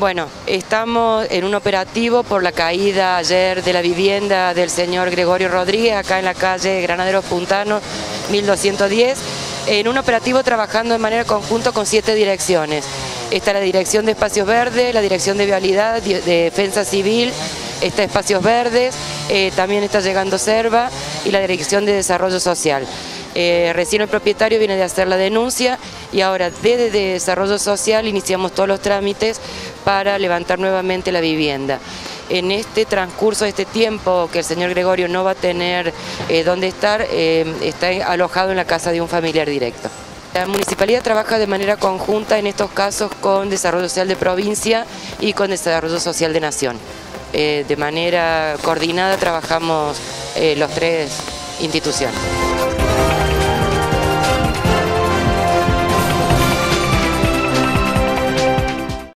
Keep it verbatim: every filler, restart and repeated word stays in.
Bueno, estamos en un operativo por la caída ayer de la vivienda del señor Gregorio Rodríguez, acá en la calle Granaderos Puntanos, mil doscientos diez, en un operativo trabajando de manera conjunta con siete direcciones. Está la Dirección de Espacios Verdes, la Dirección de Vialidad, de Defensa Civil, está Espacios Verdes, eh, también está llegando Serva y la Dirección de Desarrollo Social. Eh, recién el propietario viene de hacer la denuncia y ahora desde Desarrollo Social iniciamos todos los trámites para levantar nuevamente la vivienda. En este transcurso de este tiempo que el señor Gregorio no va a tener eh, dónde estar, eh, está alojado en la casa de un familiar directo. La municipalidad trabaja de manera conjunta en estos casos con Desarrollo Social de Provincia y con Desarrollo Social de Nación. Eh, de manera coordinada trabajamos eh, los tres instituciones.